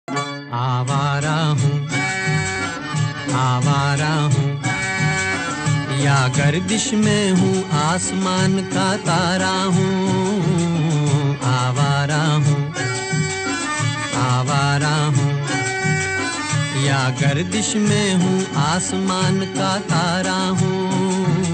आवारा हूँ, आवारा हूँ, या गर्दिश में हूँ, आसमान का तारा हूँ। आवारा हूँ, आवारा हूँ, या गर्दिश में हूँ, आसमान का तारा हूँ।